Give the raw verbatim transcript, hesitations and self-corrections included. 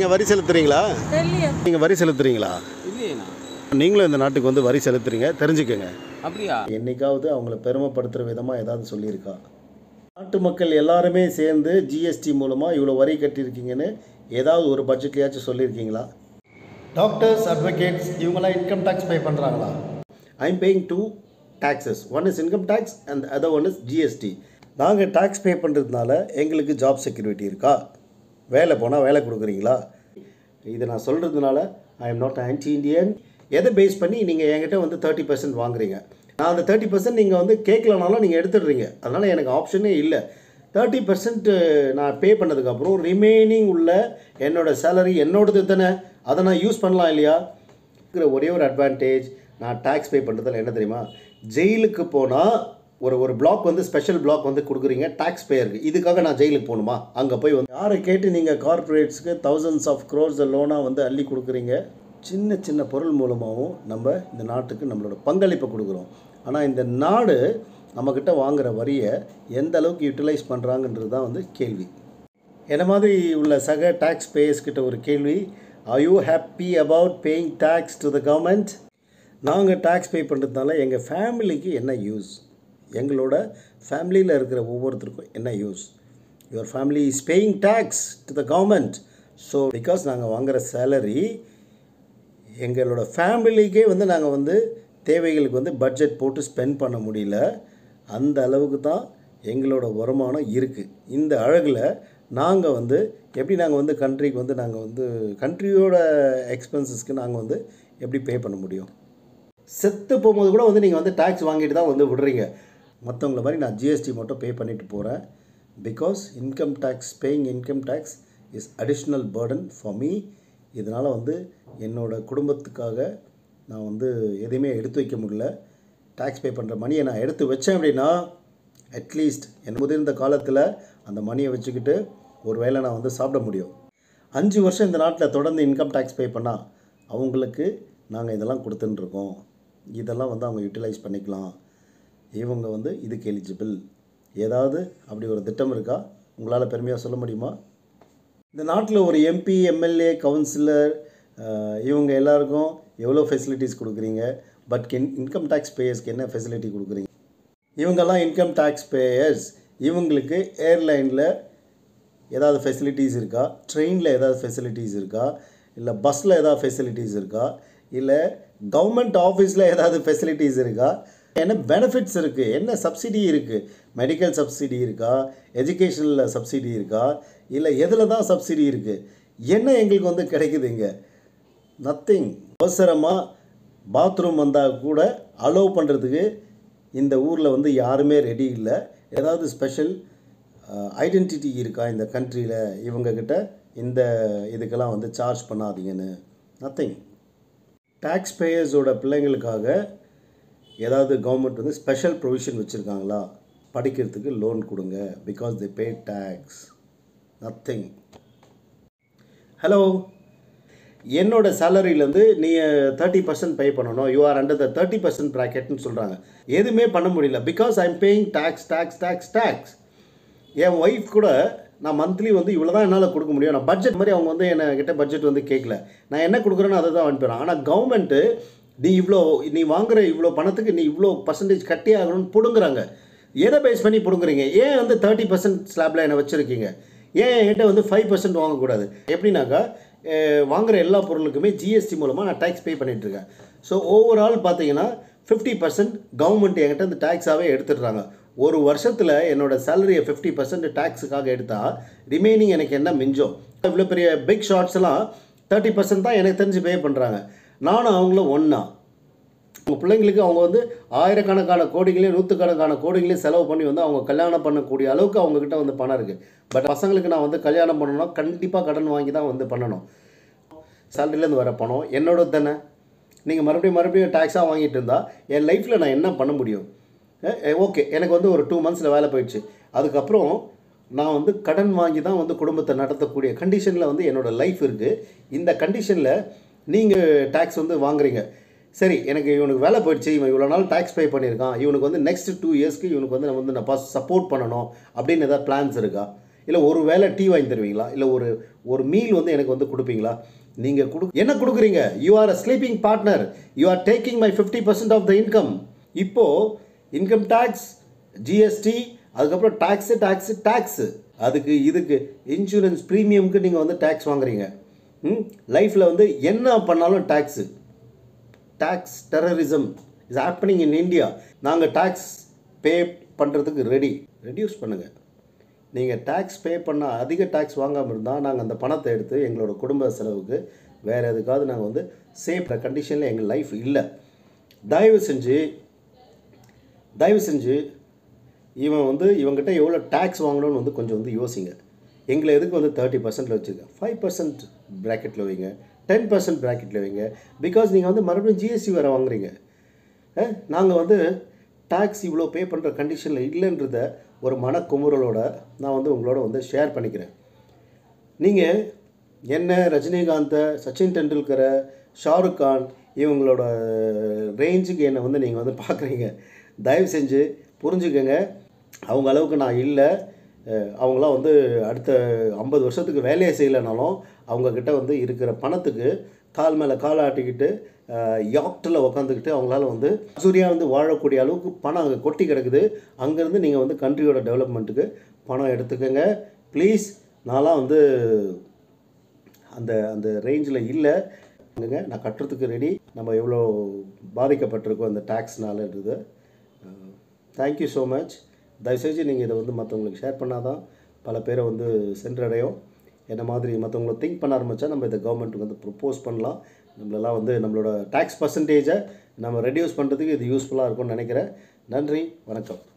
நீங்கள் வரி செலுத்துறீங்களா? தெரியல. நீங்கள் வரி செலுத்துறீங்களா? இல்லையேண்ணா. நீங்களும் இந்த நாட்டுக்கு வந்து வரி செலுத்துறீங்க, தெரிஞ்சுக்கங்க. அப்படியா? என்னைக்காவது அவங்கள பெருமைப்படுத்துகிற விதமாக ஏதாவது சொல்லியிருக்கா? நாட்டு மக்கள் எல்லாருமே சேர்ந்து ஜிஎஸ்டி மூலமாக இவ்வளோ வரி கட்டியிருக்கீங்கன்னு ஏதாவது ஒரு பட்ஜெட்லையாச்சும் சொல்லியிருக்கீங்களா? டாக்டர்ஸ், அட்வொகேட்ஸ் இவங்களாம் இன்கம் டேக்ஸ் பே பண்ணுறாங்களா? I am paying to taxes. One is income tax and the other one is G S T. நாங்கள் டேக்ஸ் பே பண்ணுறதுனால எங்களுக்கு ஜாப் செக்யூரிட்டி இருக்கா? வேலை போனால் வேலை கொடுக்குறீங்களா? இதை நான் சொல்கிறதுனால I am not anti Indian. எதை பேஸ் பண்ணி நீங்கள் என்கிட்ட வந்து தேர்ட்டி பர்சன்ட் வாங்குறீங்க? நான் அந்த தேர்ட்டி பர்சன்ட் நீங்கள் வந்து கேட்கலனாலும் நீங்கள் எடுத்துடுறீங்க. அதனால் எனக்கு ஆப்ஷனே இல்லை. தேர்ட்டி பர்சன்ட் நான் பே பண்ணதுக்கப்புறம் ரிமைனிங் உள்ள என்னோடய சேலரி என்னோடது தானே, அதை நான் யூஸ் பண்ணலாம் இல்லையா? இருக்கிற ஒரே ஒரு அட்வான்டேஜ் நான் டேக்ஸ் பே பண்ணுறதுல என்ன தெரியுமா? ஜெயிலுக்கு போனால் ஒரு ஒரு பிளாக் வந்து ஸ்பெஷல் பிளாக் வந்து கொடுக்குறீங்க டேக்ஸ் பேயருக்கு. இதுக்காக நான் ஜெயிலுக்கு போகணுமா? அங்கே போய் வந்து யாரை கேட்டு நீங்கள் கார்பரேட்ஸ்க்கு தௌசண்ட்ஸ் ஆஃப் க்ரோர்ஸ் லோனாக வந்து அள்ளி கொடுக்குறீங்க? சின்ன சின்ன பொருள் மூலமாகவும் நம்ம இந்த நாட்டுக்கு நம்மளோட பங்களிப்பை கொடுக்குறோம். ஆனால் இந்த நாடு நம்மக்கிட்ட வாங்குகிற வரியை எந்த அளவுக்கு யூட்டிலைஸ் பண்ணுறாங்கன்றது தான் வந்து கேள்வி. என்ன மாதிரி உள்ள சக டேக்ஸ் பேயர்ஸ் கிட்ட ஒரு கேள்வி, are you happy about paying tax to the government? நாங்கள் டேக்ஸ் பே பண்ணுறதுனால எங்கள் ஃபேமிலிக்கு என்ன யூஸ்? எங்களோட ஃபேமிலியில் இருக்கிற ஒவ்வொருத்தருக்கும் என்ன use? Your family is paying tax to the government. So because நாங்கள் வாங்குகிற சேலரி எங்களோட ஃபேமிலிக்கே வந்து நாங்கள் வந்து தேவைகளுக்கு வந்து பட்ஜெட் போட்டு ஸ்பெண்ட் பண்ண முடியல. அந்த அளவுக்கு தான் எங்களோட வருமானம் இருக்குது. இந்த அழகில் நாங்கள் வந்து எப்படி நாங்கள் வந்து கண்ட்ரிக்கு வந்து நாங்கள் வந்து கண்ட்ரியோட எக்ஸ்பென்சஸ்க்கு நாங்கள் வந்து எப்படி பே பண்ண முடியும்? செத்து போகும்போது கூட வந்து நீங்கள் வந்து டேக்ஸ் வாங்கிட்டு தான் வந்து விடுறீங்க. மற்றவங்கள மாதிரி நான் ஜிஎஸ்டி மட்டும் பே பண்ணிட்டு போகிறேன். Because income tax paying income tax is additional burden for me. இதனால் வந்து என்னோடய குடும்பத்துக்காக நான் வந்து எதையுமே எடுத்து வைக்க முடியல. டேக்ஸ் பே பண்ணுற மணியை நான் எடுத்து வச்சேன் அப்படின்னா அட்லீஸ்ட் என் முதிர்ந்த காலத்தில் அந்த மணியை வச்சுக்கிட்டு ஒரு வேளை நான் வந்து சாப்பிட முடியும். அஞ்சு வருஷம் இந்த நாட்டில் தொடர்ந்து இன்கம் டேக்ஸ் பே பண்ணால் அவங்களுக்கு நாங்கள் இதெல்லாம் கொடுத்துட்டுருக்கோம். இதெல்லாம் வந்து அவங்க யூட்டிலைஸ் பண்ணிக்கலாம். இவங்க வந்து இதுக்கு எலிஜிபிள். ஏதாவது அப்படி ஒரு திட்டம் இருக்கா? உங்களால் பெருமையாக சொல்ல முடியுமா? இந்த நாட்டில் ஒரு எம்பி, எம்எல்ஏ, கவுன்சிலர் இவங்க எல்லாருக்கும் எவ்வளோ ஃபெசிலிட்டிஸ் கொடுக்குறீங்க? பட் இன் இன்கம் டேக்ஸ் பேயர்ஸ்க்கு என்ன ஃபெசிலிட்டி கொடுக்குறீங்க? இவங்கெல்லாம் இன்கம் டேக்ஸ் பேயர்ஸ். இவங்களுக்கு ஏர்லைனில் ஏதாவது ஃபெசிலிட்டிஸ் இருக்கா? ட்ரெயினில் ஏதாவது ஃபெசிலிட்டிஸ் இருக்கா? இல்லை பஸ்ஸில் ஏதாவது ஃபெசிலிட்டிஸ் இருக்கா? இல்லை கவர்மெண்ட் ஆஃபீஸில் ஏதாவது ஃபெசிலிட்டிஸ் இருக்கா? என்ன பெனிஃபிட்ஸ் இருக்குது? என்ன சப்சிடி இருக்குது? மெடிக்கல் சப்சிடி இருக்கா? எஜுகேஷனில் சப்சிடி இருக்கா? இல்லை எதில் தான் சப்சிடி இருக்குது? என்ன எங்களுக்கு வந்து கிடைக்குதுங்க? நத்திங். அவசரமாக பாத்ரூம் வந்தால் கூட அலோவ் பண்ணுறதுக்கு இந்த ஊரில் வந்து யாருமே ரெடி இல்லை. ஏதாவது ஸ்பெஷல் ஐடென்டிட்டி இருக்கா இந்த கண்ட்ரியில்? இவங்கக்கிட்ட இந்த இதுக்கெல்லாம் வந்து சார்ஜ் பண்ணாதீங்கன்னு. நத்திங். டேக்ஸ் பேயர்ஸோட பிள்ளைங்களுக்காக ஏதாவது கவர்மெண்ட் வந்து ஸ்பெஷல் ப்ரொவிஷன் வச்சுருக்காங்களா? படிக்கிறதுக்கு லோன் கொடுங்க because they pay tax. Nothing. Hello, என்னோட சேலரியிலேருந்து நீ தேர்ட்டி பர்சன்ட் பே பண்ணணும், you are under the thirty percent ப்ராக்கெட்னு சொல்கிறாங்க. எதுவுமே பண்ண முடியல because I am paying tax tax tax tax. என் ஒய்ஃப் கூட நான் மந்த்லி வந்து இவ்வளோ தான் என்னால் கொடுக்க முடியும். நான் பட்ஜெட் மாதிரி அவங்க வந்து என்கிட்ட பட்ஜெட் வந்து கேட்கல. நான் என்ன கொடுக்குறேன்னு அதை தான் அனுப்பிடுறேன். ஆனால் கவர்மெண்ட்டு நீ இவ்வளோ நீ வாங்குகிற இவ்வளோ பணத்துக்கு நீ இவ்வளோ பர்சன்டேஜ் கட்டி ஆகணும்னு பிடுங்குறாங்க. எதை பேஸ் பண்ணி பிடுங்குறீங்க? ஏன் வந்து தேர்ட்டி பர்சன்ட் ஸ்லாப்பில் என்னை வச்சுருக்கீங்க? ஏன் என்கிட்ட வந்து ஃபைவ் பர்சன்ட் வாங்கக்கூடாது? எப்படின்னாக்கா வாங்குகிற எல்லா பொருளுக்குமே ஜிஎஸ்டி மூலமாக நான் டேக்ஸ் பே பண்ணிகிட்ருக்கேன். ஸோ ஓவரால் பார்த்தீங்கன்னா ஃபிஃப்டி பர்சன்ட் கவர்மெண்ட் என்கிட்ட இந்த டேக்ஸாகவே எடுத்துடுறாங்க. ஒரு வருஷத்தில் என்னோடய சேலரியை ஃபிஃப்டி பர்சன்ட் டேக்ஸுக்காக எடுத்தால் ரிமைனிங் எனக்கு என்ன மிஞ்சம்? இவ்வளோ பெரிய பிக் ஷாட்ஸ்லாம் தேர்ட்டி பர்சன்ட் தான் எனக்கு தெரிஞ்சு பே பண்ணுறாங்க. நானும் அவங்களும் ஒன்றா. உங்கள் பிள்ளைங்களுக்கு அவங்க வந்து ஆயிரக்கணக்கான கோடிகளையும் நூற்றுக்கணக்கான கோடிகளையும் செலவு பண்ணி வந்து அவங்க கல்யாணம் பண்ணக்கூடிய அளவுக்கு அவங்கக்கிட்ட வந்து பணம் இருக்குது. பட் பசங்களுக்கு நான் வந்து கல்யாணம் பண்ணணும்னா கண்டிப்பாக கடன் வாங்கி தான் வந்து பண்ணணும். சேலரிலேருந்து வர பணம் என்னோட தானே. நீங்கள் மறுபடியும் மறுபடியும் டேக்ஸாக வாங்கிட்டு இருந்தால் என் லைஃப்பில் நான் என்ன பண்ண முடியும்? ஓகே, எனக்கு வந்து ஒரு டூ மந்த்ஸில் வேலை போயிடுச்சு. அதுக்கப்புறம் நான் வந்து கடன் வாங்கி தான் வந்து குடும்பத்தை நடத்தக்கூடிய கண்டிஷனில் வந்து என்னோடய லைஃப் இருக்குது. இந்த கண்டிஷனில் நீங்கள் டேக்ஸ் வந்து வாங்குறீங்க. சரி, எனக்கு இவனுக்கு வேலை போயிடுச்சு, இவன் இவ்வளோ நாள் டேக்ஸ் பே பண்ணியிருக்கான், இவனுக்கு வந்து நெக்ஸ்ட் டூ இயர்ஸ்க்கு இவனுக்கு வந்து நான் வந்து நான் சப்போர்ட் பண்ணணும் அப்படின்னு ஏதாவது பிளான்ஸ் இருக்கா? இல்லை ஒரு வேளை டீ வாங்கி தருவீங்களா? இல்லை ஒரு ஒரு மீல் வந்து எனக்கு வந்து கொடுப்பீங்களா? நீங்கள் கொடு என்ன கொடுக்குறீங்க? You are a sleeping partner. You are taking my fifty percent of the income. இப்போது இன்கம் டேக்ஸ், ஜிஎஸ்டி, அதுக்கப்புறம் டேக்ஸு டேக்ஸு டேக்ஸு அதுக்கு இதுக்கு இன்சூரன்ஸ் ப்ரீமியமுக்கு நீங்கள் வந்து டேக்ஸ் வாங்குறீங்க. ம் லைஃப்பில் வந்து என்ன பண்ணாலும் tax. Tax terrorism is happening in India. நாங்கள் டேக்ஸ் பே பண்ணுறதுக்கு ரெடி. ரெடியூஸ் பண்ணுங்கள். நீங்கள் டேக்ஸ் பே பண்ணால் அதிக டேக்ஸ் வாங்காமல் இருந்தால் நாங்கள் அந்த பணத்தை எடுத்து எங்களோட குடும்ப செலவுக்கு வேறு எதுக்காவது நாங்கள் வந்து சேஃப் கண்டிஷனில் எங்கள் லைஃப் இல்லை. தயவு செஞ்சு தயவு செஞ்சு இவன் வந்து இவங்ககிட்ட எவ்வளோ டேக்ஸ் வாங்கணும்னு வந்து கொஞ்சம் வந்து யோசிங்க. எங்களை எதுக்கு வந்து தேர்ட்டி பர்சன்ட்டில் வச்சுருக்கேன், ஃபைவ் பர்சன்ட் ப்ராக்கெட்டில் வைங்க, டென் பர்சன்ட் ப்ராக்கெட்டில் வைங்க. பிகாஸ் நீங்கள் வந்து மறுபடியும் ஜிஎஸ்டி வேறு வாங்குறீங்க. நாங்கள் வந்து டேக்ஸ் இவ்வளோ பே பண்ணுற கண்டிஷனில் இல்லைன்றத ஒரு மனக்குமுறலோட நான் வந்து உங்களோட வந்து ஷேர் பண்ணிக்கிறேன். நீங்கள் என்ன ரஜினிகாந்தை, சச்சின் டெண்டுல்கரை, ஷாருக் கான் இவங்களோட ரேஞ்சுக்கு என்னை வந்து நீங்கள் வந்து பார்க்குறீங்க. தயவு செஞ்சு புரிஞ்சுக்கங்க. அவங்க அளவுக்கு நான் இல்லை. அவங்களாம் வந்து அடுத்த ஐம்பது வருஷத்துக்கு வேலையை செய்யலைனாலும் அவங்கக்கிட்ட வந்து இருக்கிற பணத்துக்கு கால் மேலே கால் ஆட்டிக்கிட்டு யாக்டில் உக்காந்துக்கிட்டு அவங்களால வந்து சூரியா வந்து வாழக்கூடிய அளவுக்கு பணம் அங்கே கொட்டி கிடக்குது. அங்கேருந்து நீங்கள் வந்து கண்ட்ரியோட டெவலப்மெண்ட்டுக்கு பணம் எடுத்துக்கோங்க ப்ளீஸ். நான்லாம் வந்து அந்த அந்த ரேஞ்சில் இல்லை. நான் கட்டுறதுக்கு ரெடி. நம்ம எவ்வளோ பாதிக்கப்பட்டிருக்கோம் அந்த டேக்ஸ்னாலன்றது. Thank you so much. தயவுசெய்து நீங்கள் இதை வந்து மற்றவங்களுக்கு ஷேர் பண்ணால் தான் பல பேரை வந்து சென்றடையும். என்ன மாதிரி மற்றவங்களை திங்க் பண்ண ஆரம்பித்தா நம்ம இதை கவர்மெண்ட்டுக்கு வந்து ப்ரொப்போஸ் பண்ணலாம். நம்மளெல்லாம் வந்து நம்மளோட டேக்ஸ் பர்சன்டேஜை நம்ம ரெடியூஸ் பண்ணுறதுக்கு இது யூஸ்ஃபுல்லாக இருக்கும்னு நினைக்கிறேன். நன்றி, வணக்கம்.